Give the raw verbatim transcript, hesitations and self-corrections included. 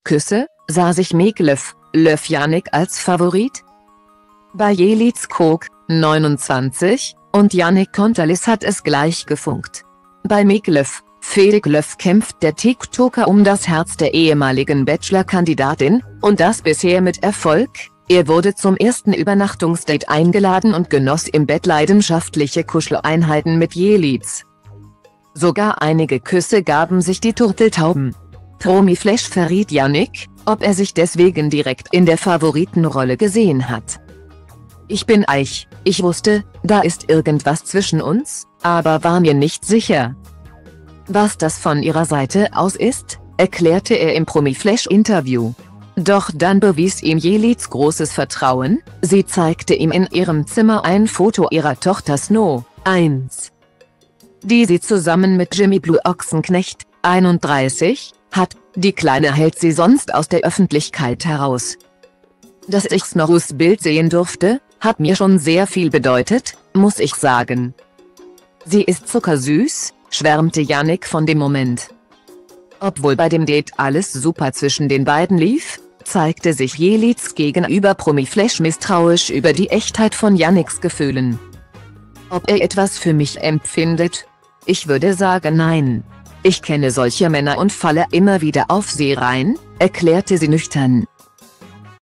Küsse, sah sich Miklev, Löw Yannick als Favorit? Bei Jelits Krog, neunundzwanzig, und Yannick Konterlis hat es gleich gefunkt. Bei Miklev, Felix Löw kämpft der TikToker um das Herz der ehemaligen Bachelor-Kandidatin, und das bisher mit Erfolg. Er wurde zum ersten Übernachtungsdate eingeladen und genoss im Bett leidenschaftliche Kuscheleinheiten mit Jelits. Sogar einige Küsse gaben sich die Turteltauben. Promiflash verriet Yannick, ob er sich deswegen direkt in der Favoritenrolle gesehen hat. Ich bin Eich, ich wusste, da ist irgendwas zwischen uns, aber war mir nicht sicher. Was das von ihrer Seite aus ist, erklärte er im Promiflash-Interview. Doch dann bewies ihm Jelits großes Vertrauen, sie zeigte ihm in ihrem Zimmer ein Foto ihrer Tochter Snow, eins. Die sie zusammen mit Jimmy Blue Ochsenknecht, einunddreißig, hat, die Kleine hält sie sonst aus der Öffentlichkeit heraus. Dass ich Snows Bild sehen durfte, hat mir schon sehr viel bedeutet, muss ich sagen. Sie ist zuckersüß, schwärmte Yannick von dem Moment. Obwohl bei dem Date alles super zwischen den beiden lief, zeigte sich Jelits gegenüber Promiflash misstrauisch über die Echtheit von Yannicks Gefühlen. Ob er etwas für mich empfindet? Ich würde sagen nein. Ich kenne solche Männer und falle immer wieder auf sie rein, erklärte sie nüchtern.